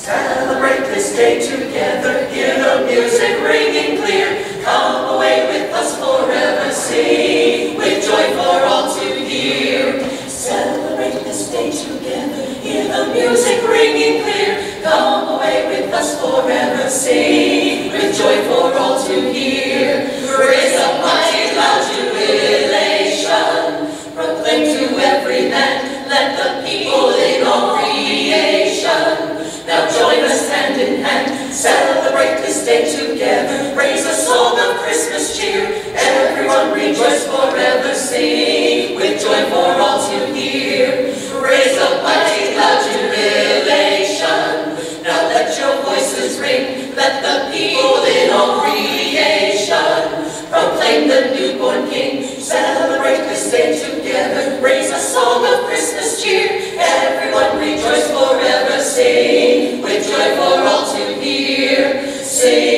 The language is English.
Celebrate this day together, hear the music ringing clear. Come away with us forever, sing with joy for all to hear. Celebrate this day together, hear the music ringing clear. Come away with us forever, sing with joy for all to hear. Raise up mighty loud jubilation, proclaim to every man, let the people in all creation now join us hand in hand, celebrate this day together, raise a song of Christmas cheer. Everyone rejoice forever, sing with joy for all to hear. Raise up mighty loud jubilation, now let your voices ring, let the people in all creation proclaim the newborn King. Celebrate this day together, raise a song of Christmas cheer. Everyone rejoice forever, sing with joy for all to hear. Sing